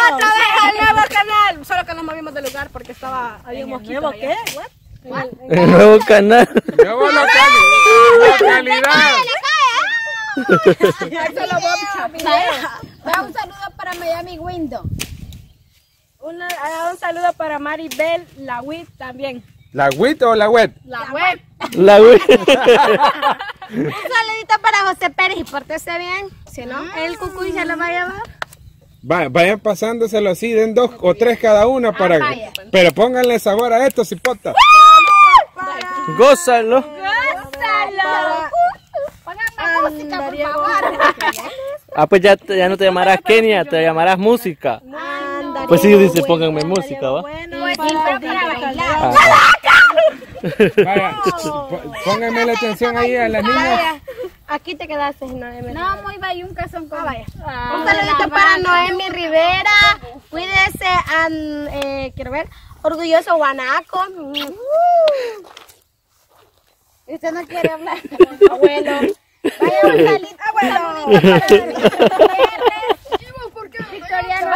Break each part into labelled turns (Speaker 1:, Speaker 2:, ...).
Speaker 1: otra vez al nuevo canal. Solo que nos movimos de lugar porque había un mosquito. ¿Nuevo qué?
Speaker 2: El nuevo canal.
Speaker 3: Nueva localidad.
Speaker 4: Un saludo para Miami Window.
Speaker 1: Un saludo para Maribel, la WIT también.
Speaker 3: ¿La WIT o la web?
Speaker 1: La web.
Speaker 2: La web.
Speaker 4: Un saludito para José Pérez y pórtese bien. Si no, el cucuy se lo va a llevar.
Speaker 3: Vayan pasándoselo así, den 2 o 3 cada una para
Speaker 4: vaya.
Speaker 3: pero pónganle sabor a esto, cipotas.
Speaker 2: Gózalo.
Speaker 4: ¡Gózalo! Póngame música, por favor.
Speaker 2: Ah, pues ya no te llamarás Kenia, te llamarás música. Pues sí, dice, pónganme música, ¿va?
Speaker 4: Pues sí, pero para bailar.
Speaker 3: Vaya, pónganme la atención ahí a las niñas.
Speaker 1: Aquí te quedaste,
Speaker 4: No, muy bayunca son como. Un saludito
Speaker 1: saludito
Speaker 4: para Noemi Rivera. Cuídese, quiero ver, orgulloso guanaco. Usted no quiere hablar. Abuelo. Vaya un saludito. Abuelo. Victoriano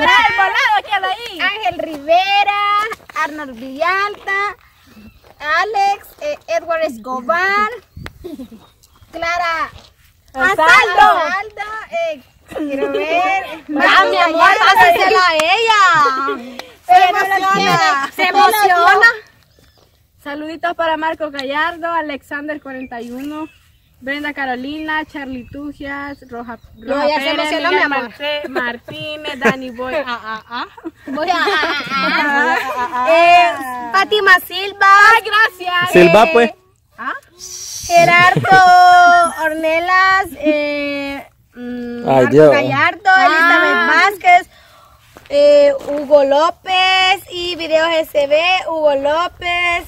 Speaker 4: Ángel Rivera, Arnold Villalta, Alex, Edward Escobar, Clara Asaldo, quiero ver. Mi amor, pásasela a ella. Se emociona.
Speaker 1: Saluditos para Marco Gallardo, Alexander 41, Brenda Carolina, Charlie Tugias, Roja
Speaker 4: ya se
Speaker 1: Pérez,
Speaker 4: emocionó,
Speaker 1: Miguel
Speaker 4: mi amor.
Speaker 1: Martínez, Dani Boy,
Speaker 4: Voy Fátima Silva.
Speaker 1: gracias.
Speaker 2: Silva, pues.
Speaker 4: Gerardo Ornelas, Marco
Speaker 2: Dios.
Speaker 4: Gallardo, Elizabeth Vázquez, Hugo López y Videos SB, Hugo López,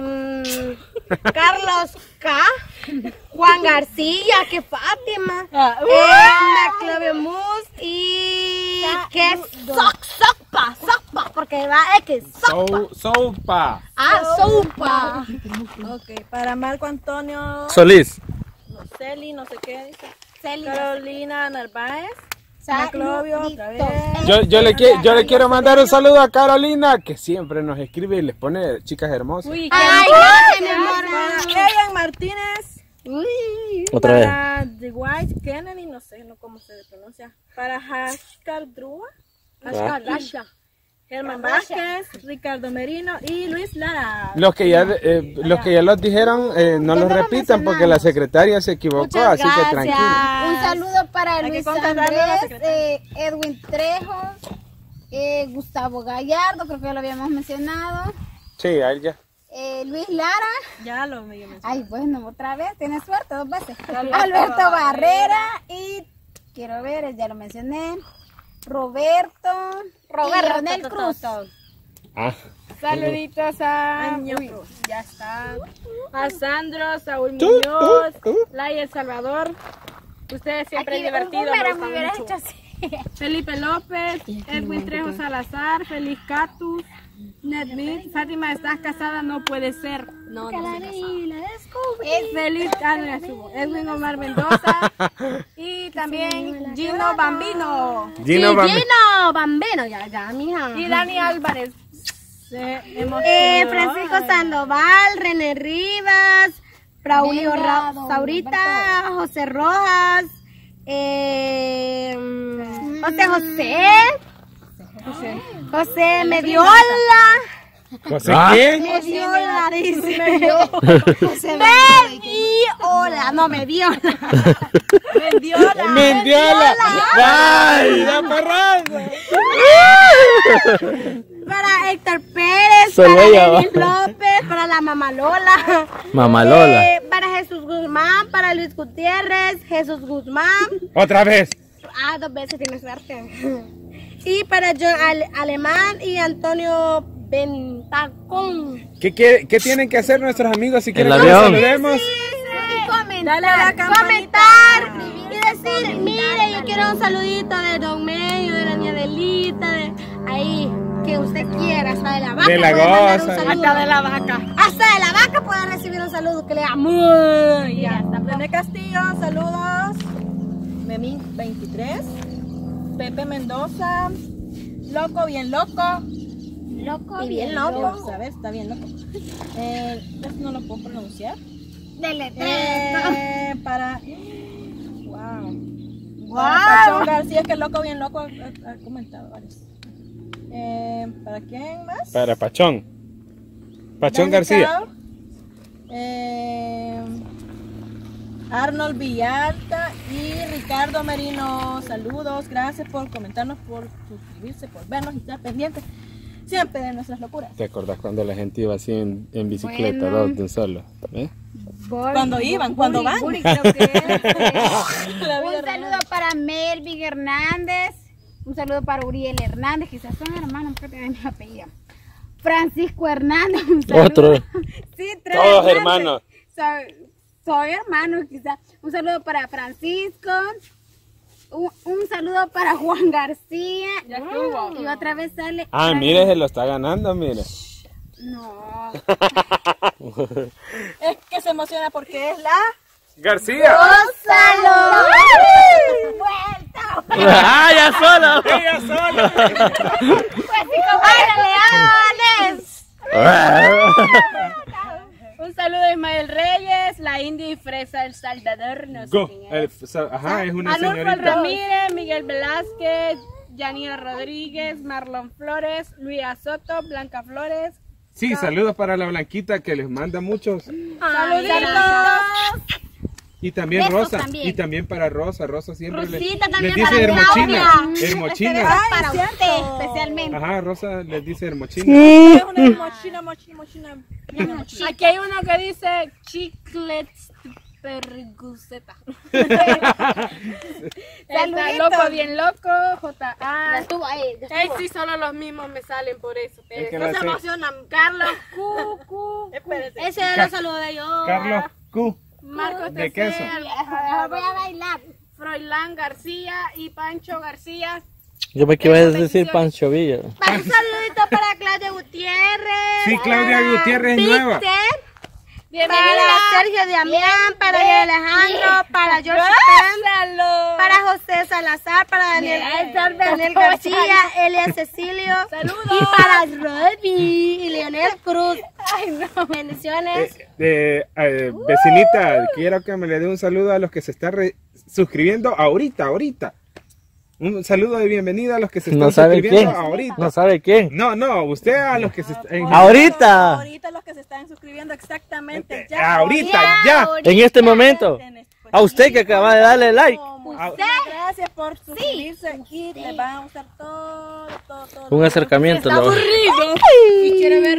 Speaker 4: Carlos K, Juan García, que Fátima, Maclovio Mus y que sopa, porque va X,
Speaker 3: Sopa.
Speaker 4: sopa.
Speaker 1: Ok, para Marco Antonio
Speaker 2: Solís.
Speaker 1: Celi, no sé qué dice.
Speaker 4: Celi.
Speaker 1: Carolina Narváez. Maclovio, otra vez.
Speaker 3: Yo le quiero mandar un saludo a Carolina, que siempre nos escribe y les pone chicas hermosas.
Speaker 1: Uy,
Speaker 4: Ay, gracias, mi amor.
Speaker 1: Evan Martínez.
Speaker 2: Otra vez.
Speaker 1: Para The White Kennedy, no sé cómo se pronuncia. Para Hashkar Drua. Rasha. Germán Vázquez, Ricardo Merino y Luis Lara.
Speaker 3: Los que ya los dijeron, no los repitan porque la secretaria se equivocó, así que tranquilo.
Speaker 4: Un saludo para
Speaker 1: Hay que
Speaker 4: Luis
Speaker 1: contratarlo a la
Speaker 4: Andrés,
Speaker 1: secretaria.
Speaker 4: Edwin Trejo, Gustavo Gallardo, creo que ya lo habíamos mencionado.
Speaker 3: Sí, ahí ya.
Speaker 4: Luis Lara.
Speaker 1: Ya lo me mencioné.
Speaker 4: Ay, bueno, otra vez, tienes suerte 2 veces. Alberto Barrera y quiero ver, ya lo mencioné. Roberto y Leonel Cruz.
Speaker 1: Saluditos a ya está. A Sandro, Saúl Muñoz, Laia El Salvador. Ustedes siempre divertidos. Me gustan mucho. Felipe López, Edwin Trejo Salazar, Feliz Catus, Nedmit, Fátima, ¿estás casada? No puede ser. No, no. Feliz, no ya subo. Edwin Omar Mendoza y también Gino Bambino.
Speaker 4: Gino Bambino, ya, mija.
Speaker 1: Y Dani Álvarez.
Speaker 4: Francisco Sandoval, René Rivas, Braulio Saurita, José Rojas, José Mediola.
Speaker 3: ¿José qué?
Speaker 4: Mediola, dice.
Speaker 3: Mendiola. ¡Ay, la parranda!
Speaker 4: Para Héctor Pérez,
Speaker 2: Solo
Speaker 4: para
Speaker 2: ella va.
Speaker 4: Denis López, para la Mamá Lola.
Speaker 2: Mamá Lola.
Speaker 4: Para Jesús Guzmán, para Luis Gutiérrez, Jesús Guzmán.
Speaker 3: Otra vez.
Speaker 4: 2 veces tiene suerte. Y para John Alemán y Antonio Bentacón.
Speaker 3: ¿Qué tienen que hacer nuestros amigos si quieren
Speaker 2: El
Speaker 3: que los
Speaker 2: avión.
Speaker 3: saludemos?
Speaker 1: Dale a la campanita.
Speaker 4: Comentar y decir, mire, yo quiero un saludito de Don Medio, de la niña Adelita, de ahí, que usted quiera, hasta de la vaca.
Speaker 3: De la
Speaker 4: puede mandar un
Speaker 3: goza.
Speaker 4: saludo.
Speaker 1: Hasta de la vaca.
Speaker 4: Hasta de la vaca puede recibir un saludo que le da muy bien.
Speaker 1: René Castillo, saludos. Memín 23. Pepe Mendoza. Loco, bien loco.
Speaker 4: Loco
Speaker 1: Y bien loco. A ver, está bien loco. No lo puedo pronunciar. Para... Wow. Pachón García, es que loco, bien loco, ha comentado varios. ¿Para quién más?
Speaker 3: Para Pachón. Pachón García.
Speaker 1: Arnold Villalta y Ricardo Merino, saludos, gracias por comentarnos, por suscribirse, por vernos y estar pendientes siempre de nuestras locuras.
Speaker 3: ¿Te acordás cuando la gente iba así en bicicleta, dos de un solo?
Speaker 1: Cuando iban, cuando van.
Speaker 4: Un saludo para Melvin Hernández, un saludo para Uriel Hernández, quizás son hermanos, porque tienen mi apellido. Francisco Hernández, un saludo.
Speaker 2: Otro.
Speaker 4: Sí, tres
Speaker 3: Todos hermanos.
Speaker 4: Soy hermano, quizás. Un saludo para Francisco. Un saludo para Juan García.
Speaker 1: Ya estuvo.
Speaker 4: Y otra vez sale.
Speaker 3: Mire, se lo está ganando, mire.
Speaker 4: No.
Speaker 1: Es que se emociona porque es la...
Speaker 3: García.
Speaker 4: ¡Gonzalo! ¡Vuelta!
Speaker 2: ¡Ya solo!
Speaker 3: ¡Ella sola!
Speaker 4: Pues sí,
Speaker 1: Un saludo a Ismael Reyes, la India y Fresa El Salvador. No sé quién es.
Speaker 3: Ajá, es una
Speaker 1: Anulfo
Speaker 3: señorita.
Speaker 1: Ramírez, Miguel Velázquez, Yanira Rodríguez, Marlon Flores, Luis Soto, Blanca Flores.
Speaker 3: Sí, saludos para la Blanquita que les manda muchos.
Speaker 1: Saluditos.
Speaker 3: Y también
Speaker 4: Besos
Speaker 3: Rosa.
Speaker 4: también.
Speaker 3: Y también para Rosa. Rosa siempre
Speaker 4: Rosita
Speaker 3: les
Speaker 4: también
Speaker 3: dice
Speaker 4: para
Speaker 3: hermochina.
Speaker 4: Claudia.
Speaker 3: Hermochina.
Speaker 4: Para usted especialmente.
Speaker 3: Ajá, Rosa les dice hermochina.
Speaker 1: Es una mochina. Aquí hay uno que dice chiclets perguseta. Está loco, bien loco. J.A.
Speaker 4: Estuvo ahí.
Speaker 1: Ay, sí, solo los mismos me salen por eso.
Speaker 3: Es que
Speaker 1: No
Speaker 3: la
Speaker 1: se
Speaker 3: sé.
Speaker 1: emocionan. Carlos Q.
Speaker 4: Ese era el saludo de yo.
Speaker 3: Carlos Q.
Speaker 1: Marcos
Speaker 3: De queso.
Speaker 4: Voy a bailar.
Speaker 1: Froilán García y Pancho García.
Speaker 2: Yo me iba a decir Pancho Villa.
Speaker 4: Para un saludito para Claudia Gutiérrez.
Speaker 3: Sí, Claudia Gutiérrez es nueva.
Speaker 4: Para Sergio Damián, para Alejandro, para George Pen, para José Salazar, para Daniel García, Elia Cecilio, y para Robbie y Leonel Cruz. Ay, no. Bendiciones.
Speaker 3: Vecinita, quiero que me le dé un saludo a los que se están suscribiendo ahorita. Un saludo de bienvenida a los que se están
Speaker 2: No sabe
Speaker 3: suscribiendo
Speaker 2: quién.
Speaker 3: ahorita.
Speaker 2: No sabe quién.
Speaker 3: No, usted a los que se están...
Speaker 2: Ahorita.
Speaker 1: Ahorita los que se están suscribiendo exactamente ya.
Speaker 3: Ahorita, ya.
Speaker 2: En este momento. A usted que acaba de darle like.
Speaker 1: Gracias por suscribirse y les van a gustar todo.
Speaker 2: Un acercamiento.
Speaker 1: Está
Speaker 2: lo-
Speaker 1: aburrido y quiere ver.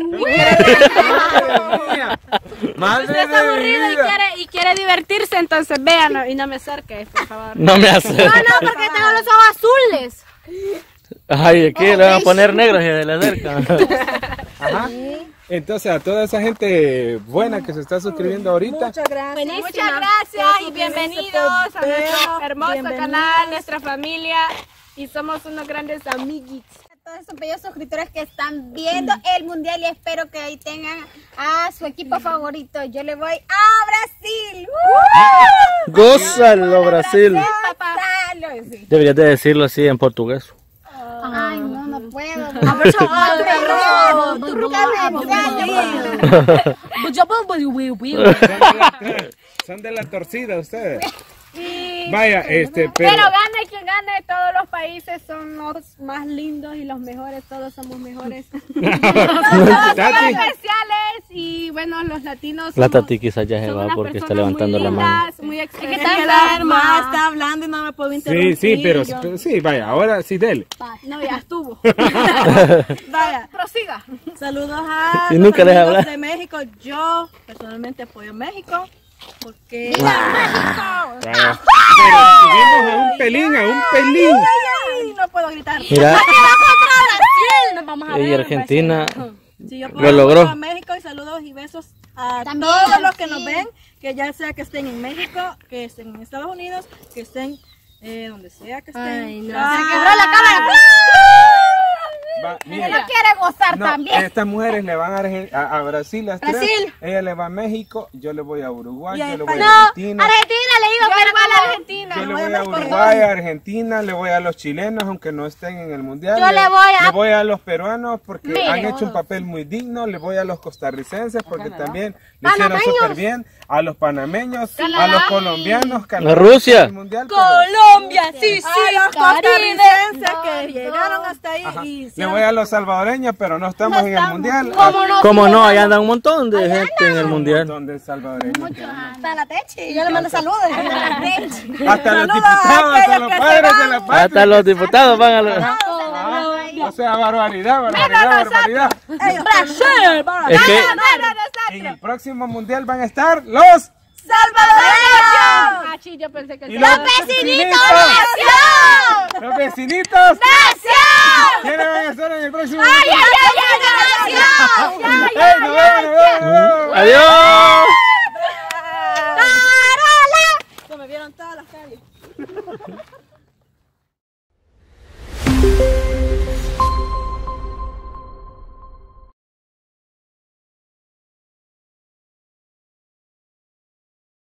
Speaker 3: Madre
Speaker 1: Usted está
Speaker 3: de
Speaker 1: aburrido
Speaker 3: vida.
Speaker 1: y quiere divertirse, entonces véanlo y no me acerque, por favor.
Speaker 2: No me hace.
Speaker 4: No, porque tengo los ojos azules.
Speaker 2: Ay, aquí le van a poner negros y se le acercan.
Speaker 3: Ajá. Entonces a toda esa gente buena que se está suscribiendo ahorita.
Speaker 1: Muchas gracias y bienvenidos a nuestro hermoso canal, nuestra familia y somos unos grandes amiguitos.
Speaker 4: A todos esos bellos suscriptores que están viendo el mundial y espero que ahí tengan a su equipo favorito. Yo le voy a Brasil.
Speaker 2: Gózalo, Brasil.
Speaker 4: Papá. Sí.
Speaker 2: Deberías de decirlo así en portugués.
Speaker 4: Ay, no puedo.
Speaker 3: Son de la torcida ustedes.
Speaker 1: Y
Speaker 3: Vaya,
Speaker 1: pero gane quien gane, todos los países son los más lindos y los mejores, todos somos mejores. Todos somos
Speaker 3: Tati.
Speaker 1: especiales y bueno, los latinos
Speaker 2: La
Speaker 1: somos-
Speaker 2: Tati quizás ya se
Speaker 1: son
Speaker 2: va
Speaker 1: unas
Speaker 2: porque está
Speaker 1: personas
Speaker 2: levantando
Speaker 1: muy
Speaker 2: la mano.
Speaker 1: lindas, muy expresivas.
Speaker 4: está enferma.
Speaker 1: Está hablando y no me puedo interrumpir.
Speaker 3: Sí, pero sí, vaya, ahora sí dele.
Speaker 1: No, ya estuvo. Vaya, prosiga. Saludos a
Speaker 2: Y nunca
Speaker 1: los
Speaker 2: deja
Speaker 1: amigos
Speaker 2: hablar.
Speaker 1: de México. Yo personalmente apoyo a México porque
Speaker 3: Vaya. Pero subimos a un pelín.
Speaker 1: Ay, no puedo gritar.
Speaker 2: Mira,
Speaker 1: Nos vamos a ver,
Speaker 2: y Argentina
Speaker 1: Sí, yo
Speaker 2: lo
Speaker 1: apoyo
Speaker 2: logró.
Speaker 1: a México y saludos y besos a
Speaker 4: También,
Speaker 1: todos los que
Speaker 4: sí.
Speaker 1: nos ven, que ya sea que estén en México, que estén en Estados Unidos, que estén donde sea que estén.
Speaker 4: Se quebró la cámara.
Speaker 3: Va,
Speaker 4: Que
Speaker 3: mire.
Speaker 4: no quiere
Speaker 1: apostar
Speaker 3: No,
Speaker 1: también.
Speaker 3: estas mujeres le van a Brasil las tres.
Speaker 4: Brasil.
Speaker 3: Ella le va a México, yo le voy a Uruguay, yo le voy
Speaker 4: No,
Speaker 3: a Argentina.
Speaker 4: Argentina le digo, pero
Speaker 1: igual
Speaker 4: como-
Speaker 1: a Argentina.
Speaker 3: Yo le voy a Uruguay, a Argentina, le voy a los chilenos, aunque no estén en el mundial.
Speaker 4: Yo le voy a-
Speaker 3: a los peruanos porque
Speaker 1: Miren,
Speaker 3: han hecho un papel muy digno. Le voy a los costarricenses porque también le hicieron súper bien. A los panameños, a los colombianos,
Speaker 2: A Rusia.
Speaker 3: el mundial, pero-
Speaker 4: Colombia, sí, sí.
Speaker 5: A los costarricenses que llegaron hasta ahí y
Speaker 3: Le
Speaker 5: hicieron...
Speaker 3: voy a los salvadoreños, pero no estamos en el mundial.
Speaker 2: ¿Cómo no? Ahí andan un montón de gente en el
Speaker 3: Un
Speaker 2: mundial.
Speaker 3: montón de salvadoreños.
Speaker 4: Para la teche.
Speaker 5: Yo le mando saludos.
Speaker 3: Hasta los diputados, hasta los padres de la patria.
Speaker 2: Hasta los diputados van a los...
Speaker 3: O sea, barbaridad, barbaridad.
Speaker 2: Es que
Speaker 3: En el próximo mundial van a estar los
Speaker 4: ¡Salvadoreños!
Speaker 1: Ah, sí, yo pensé que
Speaker 3: y
Speaker 4: ¡Los vecinitos! ¡Nación!
Speaker 3: Los vecinitos.
Speaker 4: ¡Nación!